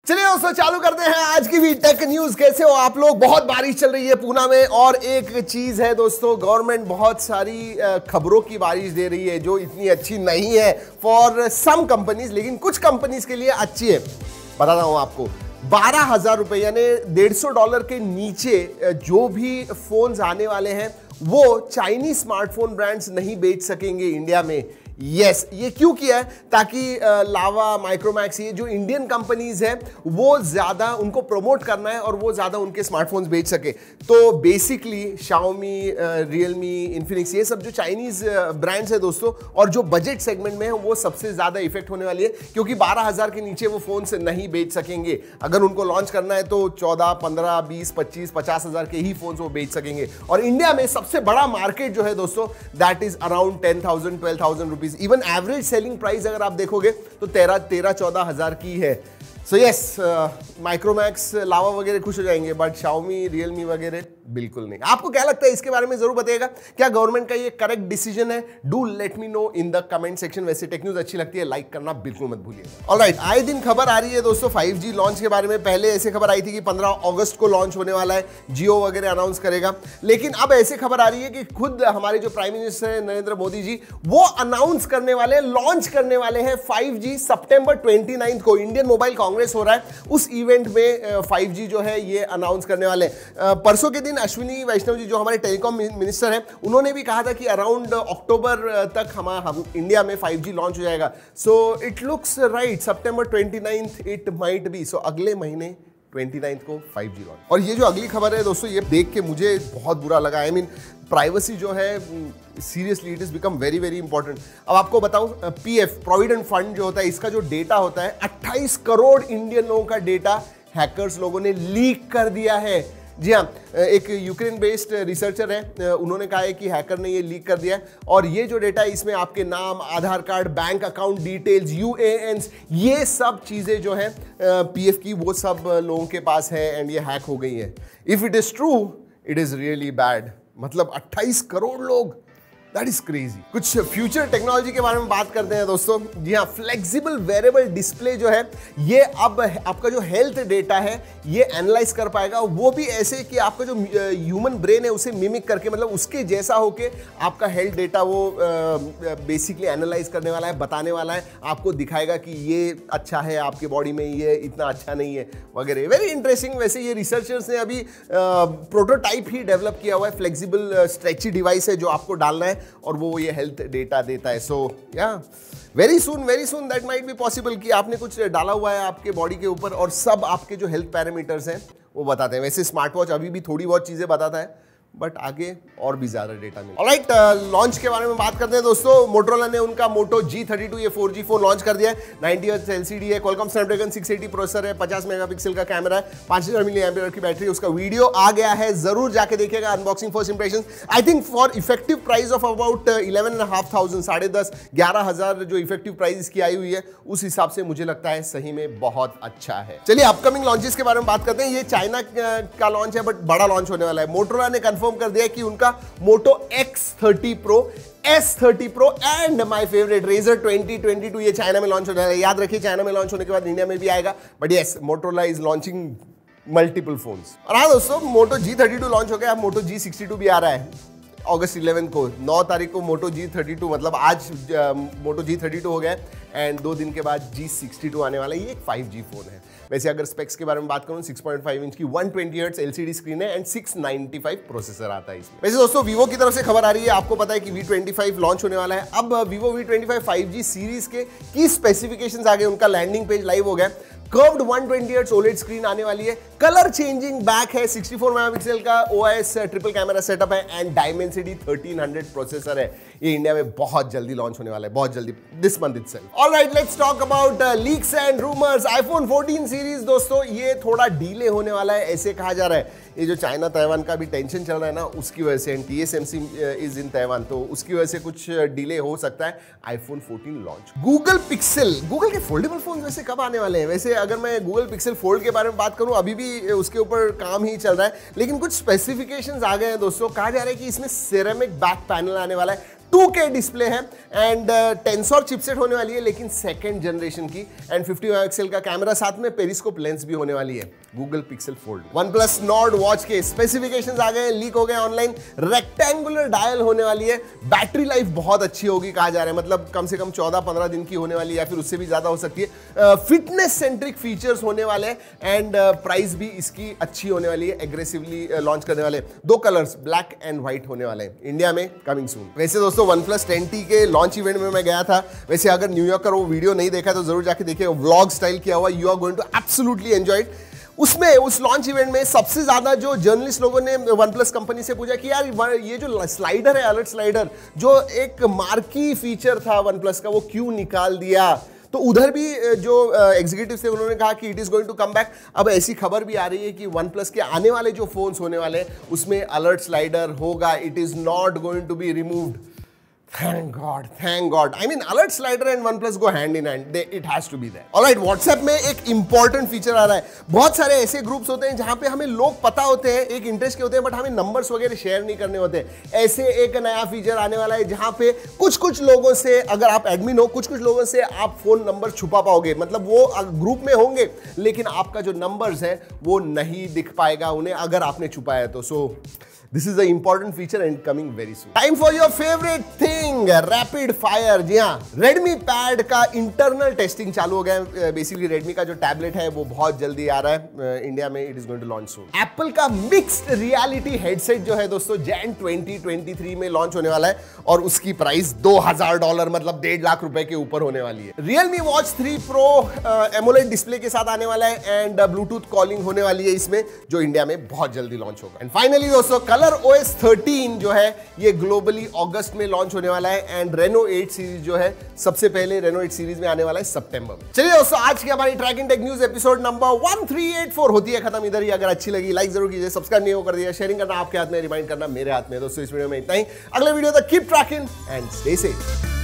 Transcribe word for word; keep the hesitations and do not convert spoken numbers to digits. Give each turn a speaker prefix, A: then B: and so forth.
A: चलिए दोस्तों चालू करते हैं आज की भी टेक न्यूज। कैसे हो आप लोग? बहुत बारिश चल रही है पूना में और एक चीज है दोस्तों, गवर्नमेंट बहुत सारी खबरों की बारिश दे रही है जो इतनी अच्छी नहीं है फॉर सम कंपनीज, लेकिन कुछ कंपनीज के लिए अच्छी है। बताता हूं आपको, बारह हजार रुपए यानी डेढ़ सौ डॉलर के नीचे जो भी फोन्स आने वाले हैं वो चाइनीज स्मार्टफोन ब्रांड्स नहीं बेच सकेंगे इंडिया में। यस yes, ये क्यों किया है? ताकि लावा, माइक्रोमैक्स, ये जो इंडियन कंपनीज हैं वो ज्यादा उनको प्रमोट करना है और वो ज्यादा उनके स्मार्टफोन्स बेच सके। तो बेसिकली शाओमी, रियलमी, इन्फिनिक्स, ये सब जो चाइनीज ब्रांड्स है दोस्तों और जो बजट सेगमेंट में है वो सबसे ज्यादा इफेक्ट होने वाली है, क्योंकि बारह हजार के नीचे वो फोन नहीं बेच सकेंगे। अगर उनको लॉन्च करना है तो चौदह, पंद्रह, बीस, पच्चीस, पचास हजार के ही फोन वो बेच सकेंगे। और इंडिया में सबसे बड़ा मार्केट जो है दोस्तों that is around ten thousand twelve thousand rupees. Even average selling price अगर आप देखोगे तो तेरह तेरह चौदह हजार की है। सो यस, माइक्रोमैक्स, लावा वगैरह खुश हो जाएंगे, बट शाओमी, रियलमी वगैरह बिल्कुल नहीं। आपको क्या लगता है इसके बारे में जरूर बताइएगा। क्या गवर्नमेंट का ये करेक्ट डिसीजन है? Do let me know in the comment section. वैसे टेक न्यूज अच्छी लगती है, लाइक करना बिल्कुल मत भूलिएगा। ऑलराइट, आए दिन खबर आ रही है दोस्तों फाइव जी लॉन्च के बारे में। पहले ऐसे खबर आई थी कि पंद्रह अगस्त को लॉन्च होने वाला है, जियो वगैरह अनाउंस करेगा, लेकिन अब ऐसे खबर आ रही है कि खुद हमारे जो प्राइम मिनिस्टर है नरेंद्र मोदी जी वो अनाउंस करने वाले, लॉन्च करने वाले हैं फाइव जी सितंबर ट्वेंटी नाइन्थ को। इंडियन मोबाइल कांग्रेस हो रहा है, उस इवेंट में फाइव जी जो है ये अनाउंस करने वाले हैं। परसों के दिन अश्विनी वैष्णव जी जो हमारे टेलीकॉम मिनिस्टर हैं उन्होंने भी कहा था कि अराउंड अक्टूबर तक हम, हम इंडिया में फाइव जी लॉन्च हो जाएगा। So it looks right, September twenty ninth it might be. So अगले महीने ट्वेंटी नाइन्थ को फाइव जी लॉन्च। और ये जो अगली खबर है दोस्तों, ये देख के मुझे बहुत बुरा लगा। आई मीन प्राइवेसी जो है seriously it is become very very important. अब आपको बताऊं, पीएफ प्रोविडेंट फंड जो होता है इसका जो डेटा होता है, अट्ठाईस करोड़ इंडियन लोगों का डेटा हैकर्स लोगों ने लीक कर दिया है। जी हाँ, एक यूक्रेन बेस्ड रिसर्चर है, उन्होंने कहा है कि हैकर ने ये लीक कर दिया है। और ये जो डेटा है इसमें आपके नाम, Aadhaar card, bank account details, UANs, ये सब चीज़ें जो है पीएफ की वो सब लोगों के पास है एंड ये हैक हो गई है। If it is true it is really bad. मतलब अट्ठाईस करोड़ लोग, दैट इज क्रेजी। कुछ फ्यूचर टेक्नोलॉजी के बारे में बात करते हैं दोस्तों। जी हाँ, फ्लेक्सिबल वेरेबल डिस्प्ले जो है ये अब आपका जो हेल्थ डेटा है ये एनालाइज कर पाएगा, वो भी ऐसे कि आपका जो ह्यूमन ब्रेन है उसे मिमिक करके, मतलब उसके जैसा होके आपका हेल्थ डेटा वो बेसिकली एनालाइज करने वाला है, बताने वाला है, आपको दिखाएगा कि ये अच्छा है आपके बॉडी में, ये इतना अच्छा नहीं है वगैरह। Very interesting. वैसे ये रिसर्चर्स ने अभी प्रोटोटाइप ही डेवलप किया हुआ है, फ्लेक्सिबल स्ट्रेची डिवाइस है जो आपको डालना है और वो ये हेल्थ डेटा देता है। सो या very soon very soon that might be possible कि आपने कुछ डाला हुआ है आपके बॉडी के ऊपर और सब आपके जो हेल्थ पैरामीटर्स हैं वो बताते हैं। वैसे स्मार्ट वॉच अभी भी थोड़ी बहुत चीजें बताता है, बट आगे और भी ज्यादा डेटा मिलेगा। ऑलराइट, लॉन्च के बारे में बात करते हैं दोस्तों। मोटोरोला ने उनका मोटो जी थर्टी टू ये फोर जी फोन लॉन्च कर दिया है। नाइंटी हर्ट्ज एलसीडी है, Qualcomm Snapdragon six eighty processor है, पचास मेगापिक्सल का कैमरा है, पांच हजार मिली एम्पियर की बैटरी। उसका वीडियो आ गया है, जरूर जाके देखिएगा। Unboxing first impression I think for effective price of about eleven and half thousand, साढ़े दस ग्यारह हजार जो इफेक्टिव प्राइस इसकी आई हुई है उस हिसाब से मुझे लगता है सही में बहुत अच्छा है। चलिए अपकमिंग लॉन्चेस के बारे में बात करते हैं। ये चाइना का लॉन्च है बट बड़ा लॉन्च होने वाला है। मोटोरोला ने कंफर्म कर दिया कि उनका Moto X thirty pro, S thirty pro and my favourite Razr twenty twenty two ये चाइना में लॉन्च होने वाला है। याद रखिए चाइना में लॉन्च होने के बाद इंडिया में भी आएगा, but yes Motorola is launching multiple phones. और हाँ दोस्तों, Moto G thirty two launch हो गया, अब मोटो जी सिक्सटी टू भी आ रहा है अगस्त इलेवन को। नौ तारीख को मोटो जी थर्टी टू, मतलब आज मोटो जी थर्टी टू हो गया एंड दो दिन के बाद जी सिक्सटी टू आने वाला है। ये एक फाइव जी फोन है। वैसे अगर स्पेक्स के बारे में बात करूं, सिक्स पॉइंट फाइव इंच की one twenty hertz LCD screen है and six ninety five processor आता है इसमें। वैसे दोस्तों वीवो की तरफ से खबर आ रही है, आपको पता है कि वी ट्वेंटी फाइव लॉन्च होने वाला है। अब Vivo V twenty five five G series के की स्पेसिफिकेशंस आ गए, उनका लैंडिंग पेज लाइव हो गया। Curved one twenty hertz OLED screen आने वाली है, कलर चेंजिंग बैक है, सिक्सटी फोर मेगापिक्सल का ओएस ट्रिपल कैमरा सेटअप है and Dimensity thirteen hundred processor है। ये इंडिया में बहुत जल्दी लॉन्च होने वाला है, बहुत जल्दी, this month itself. Alright, let's talk about leaks and rumours. IPhone fourteen series दोस्तों ये थोड़ा डीले होने वाला है, ऐसे कहा जा रहा है। ये जो चाइना ताइवान का भी टेंशन चल रहा है ना, उसकी वजह से, टीएसएमसी इज इन ताइवान, तो उसकी वजह से कुछ डिले हो सकता है iPhone fourteen launch. Google Pixel, Google के फोल्डेबल फोन वैसे कब आने वाले हैं? वैसे अगर मैं गूगल पिक्सल फोल्ड के बारे में बात करूं, अभी भी उसके ऊपर काम ही चल रहा है, लेकिन कुछ स्पेसिफिकेशंस आ गए हैं दोस्तों। कहा जा रहा है कि इसमें सिरेमिक बैक पैनल आने वाला है, टू के डिस्प्ले है एंड टेंसोर चिपसेट होने वाली है, लेकिन सेकंड जनरेशन की, एंड फिफ्टी मेगापिक्सल का कैमरा, साथ में पेरिस्कोप लेंस भी होने वाली है। Google Pixel Fold. OnePlus Nord watch के स्पेसिफिकेशंस आ गए, लीक हो गए ऑनलाइन। रेक्टेंगुलर डायल होने वाली है, बैटरी लाइफ बहुत अच्छी होगी कहा जा रहा है, मतलब कम से कम चौदह पंद्रह दिन की होने वाली है, या फिर उससे भी ज्यादा हो सकती है। फिटनेस सेंट्रिक फीचर्स होने वाले हैं एंड प्राइस भी इसकी अच्छी होने वाली है, एग्रेसिवली लॉन्च करने वाले। दो कलर्स ब्लैक एंड व्हाइट होने वाले हैं, इंडिया में कमिंग सून। वैसे दोस्तों OnePlus टेन टी के लॉन्च इवेंट में मैं गया था, वैसे अगर न्यूयॉर्क का वो वीडियो नहीं देखा तो जरूर जाके देखिए, व्लॉग स्टाइल किया हुआ, you are going to absolutely enjoy it. उसमें उस लॉन्च इवेंट में सबसे ज्यादा जो जर्नलिस्ट लोगों ने OnePlus कंपनी से पूछा कि यार ये जो स्लाइडर है, अलर्ट स्लाइडर, जो एक मार्की फीचर था OnePlus का, वो क्यों निकाल दिया? तो उधर भी जो एग्जीक्यूटिव थे उन्होंने कहा कि it is going to come back. अब ऐसी खबर भी आ रही है कि OnePlus के आने वाले जो फोन्स होने वाले हैं उसमें अलर्ट स्लाइडर होगा, it is not going to be removed. Thank God, thank God. I mean, alert slider and OnePlus go hand in hand. They, it has to be there. All right, WhatsApp में एक important feature आ रहा है। बहुत सारे ऐसे groups होते हैं जहां पे हमें लोग पता होते हैं, एक इंटरेस्ट के होते हैं, बट हमें नंबर्स वगैरह शेयर नहीं करने होते। ऐसे एक नया फीचर आने वाला है जहां पे कुछ कुछ लोगों से, अगर आप एडमिन हो, कुछ कुछ लोगों से आप फोन नंबर छुपा पाओगे, मतलब वो ग्रुप में होंगे लेकिन आपका जो नंबर्स है वो नहीं दिख पाएगा उन्हें, अगर आपने छुपाया तो। सो This is the important feature and coming very soon. Time for your favorite thing, rapid fire. जी हाँ, Redmi Pad का इंटरनल टेस्टिंग चालू हो गया है। बेसिकली Redmi का जो टैबलेट है वो बहुत जल्दी आ रहा है इंडिया में, it is going to launch soon. Apple का मिक्स्ड रियलिटी हेडसेट जो है दोस्तों जैन ट्वेंटी ट्वेंटी थ्री में लॉन्च होने वाला है और उसकी प्राइस दो हजार डॉलर मतलब डेढ़ लाख रुपए के ऊपर होने वाली है। Realme Watch three Pro AMOLED display के साथ आने वाला है एंड ब्लूटूथ कॉलिंग होने वाली है इसमें, जो इंडिया में बहुत जल्दी लॉन्च होगा। एंड फाइनली दोस्तों कलर ओ एस थर्टीन जो है ये ग्लोबली अगस्त में लॉन्च होने वाला है एंड रेनो एट सीरीज जो है सबसे पहले रेनो एट सीरीज में आने वाला है सितंबर में। चलिए दोस्तों, आज की हमारी track and tech news episode number one three eight four होती है खत्म इधर ही। अगर अच्छी लगी लाइक जरूर कीजिए, सब्सक्राइब नहीं हो कर दिया, शेयरिंग करना आपके हाथ में, रिमाइंड करना मेरे हाथ में। दोस्तों इस वीडियो में इतना ही, अगले वीडियो तक keep tracking and stay safe.